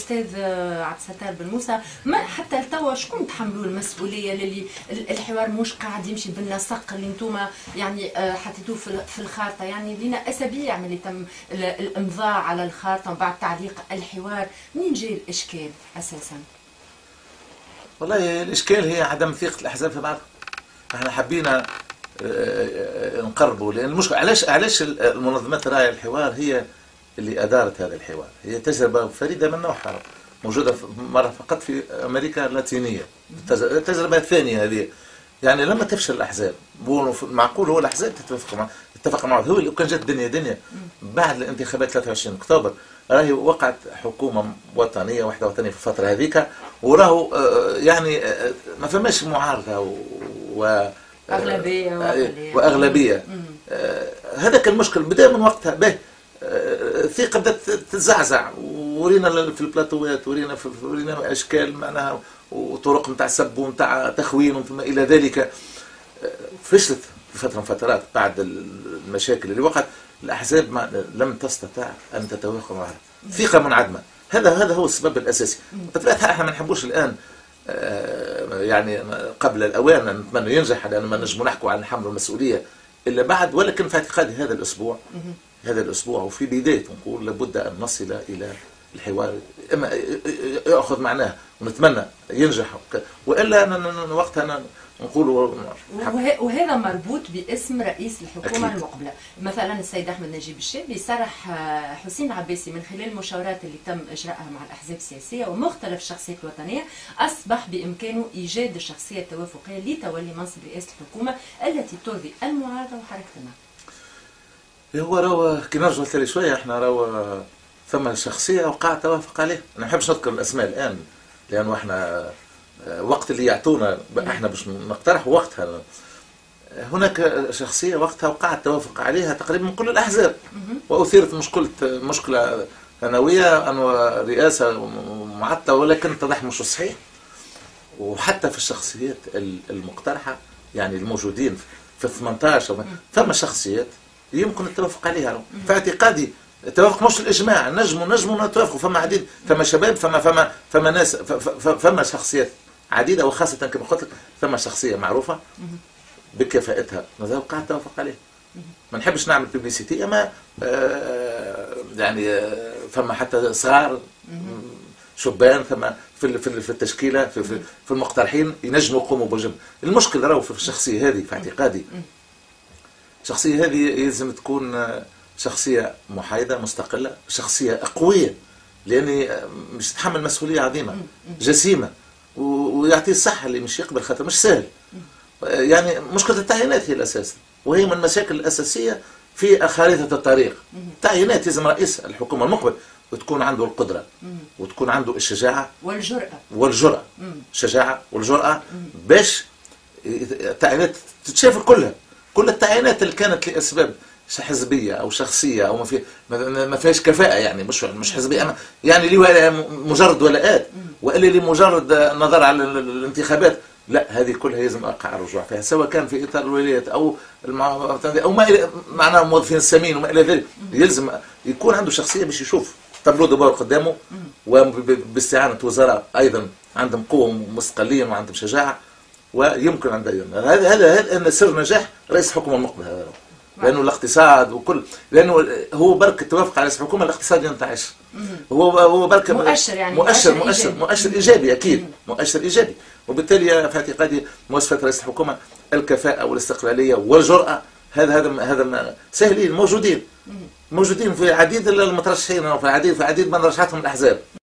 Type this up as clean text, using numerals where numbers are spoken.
استاذ عبد الستار بن موسى، ما حتى لتوا شكون تحملوا المسؤوليه للي الحوار مش قاعد يمشي بالنسق اللي انتم يعني حطيتوه في الخارطه؟ يعني لينا اسابيع من اللي تم الامضاء على الخارطه وبعد تعليق الحوار، منين جاي الاشكال اساسا؟ والله الاشكال هي عدم ثقه الاحزاب في بعضها. احنا حبينا نقربوا، لان المشكله علاش المنظمات الراعيه للحوار هي اللي ادارت هذا الحوار. هي تجربه فريده من نوعها، موجوده مره فقط في امريكا اللاتينيه. التجربه الثانيه هذه، يعني لما تفشل الاحزاب معقول هو الاحزاب تتفق معه. هو لو كان جات دنيا بعد الانتخابات 23 اكتوبر راهي وقعت حكومه وطنيه واحده وطنيه في الفتره هذيك، وراهو يعني ما فماش معارضه واغلبيه. هذاك المشكل بدا من وقتها. به الثقه بدات تتزعزع، ورينا في البلاتوات، ورينا اشكال معناها وطرق نتاع سب ونتاع تخوين وما الى ذلك. فشلت في فتره من فترات بعد المشاكل اللي وقعت. الاحزاب لم تستطع ان تتوافق معها، ثقه منعدمه. هذا هو السبب الاساسي. بطبيعتها احنا ما نحبوش الان يعني قبل الاوان نتمنى ينجح، لان ما نجموا نحكوا عن حمل المسؤوليه الا بعد. ولكن في اعتقادي هذا الاسبوع وفي بدايته نقول لابد ان نصل الى الحوار، اما ياخذ معناه ونتمنى ينجح، والا وقتها نقولوا. وهذا مربوط باسم رئيس الحكومه المقبله. مثلا السيد احمد نجيب الشابي صرح حسين عباسي من خلال المشاورات اللي تم اجراءها مع الاحزاب السياسيه ومختلف الشخصيات الوطنيه، اصبح بامكانه ايجاد الشخصيه التوافقيه لتولي منصب رئاسه الحكومه التي ترضي المعارضه وحركه النهضه. هو راهو كي نرجعوا ثاني شويه، احنا راهو ثم شخصيه وقع توافق عليه. انا ما نحبش نذكر الاسماء الان، لانه احنا وقت اللي يعطونا احنا باش نقترح وقتها. هناك شخصيه وقتها وقع التوافق عليها تقريبا من كل الاحزاب، واثيرت مشكله ثانويه انه رئاسه معطله، ولكن اتضح مش صحيح. وحتى في الشخصيات المقترحه يعني الموجودين في 18 ثم شخصيات يمكن التوافق عليها. في اعتقادي التوافق مش الاجماع، نجموا نتوافقوا. فما عديد، فما شباب، فما ناس، فما شخصيات عديده، وخاصه كما قلت لك ثم شخصيه معروفه بكفاءتها وقع التوافق عليها. ما نحبش نعمل بيبليسيتي، اما يعني فما حتى صغار شبان ثم في التشكيله في المقترحين ينجموا يقوموا بواجب. المشكل راهو في الشخصيه هذه. في اعتقادي الشخصيه هذه يلزم تكون شخصيه محايده مستقله، شخصيه قويه، لاني مش تتحمل مسؤوليه عظيمه جسيمه، ويعطيه الصحه اللي مش يقبل، خاطر مش سهل. يعني مشكله التعيينات هي الاساس، وهي من المشاكل الاساسيه في خارطه الطريق. التعيينات لازم رئيس الحكومه المقبل وتكون عنده القدره وتكون عنده الشجاعه والجرأه. الشجاعه والجرأه باش التعيينات تتشاف كلها. كل التعيينات اللي كانت لاسباب حزبيه او شخصيه او ما فيهاش كفاءه، يعني مش حزبيه، اما يعني لي مجرد ولاءات، والا لمجرد النظر على الانتخابات. لا، هذه كلها يلزم اقع الرجوع فيها، سواء كان في اطار الولايات او ما معناه موظفين السمين وما الى ذلك. يلزم يكون عنده شخصيه باش يشوف تابلو دو بور قدامه، وباستعانه وزراء ايضا عندهم قوه مستقلين وعندهم شجاعه، ويمكن عندهم هذا سر نجاح رئيس الحكومه المقبل. هذا لانه الاقتصاد وكل، لانه هو برك التوافق على رئيس الحكومه الاقتصاد ينتعش. هو برك مؤشر، يعني مؤشر ايجابي اكيد، مؤشر ايجابي. وبالتالي في اعتقادي مواصفات رئيس الحكومه الكفاءه والاستقلاليه والجرأه. هذا سهلين، موجودين في عديد المترشحين، وفي عديد من رشحتهم الاحزاب.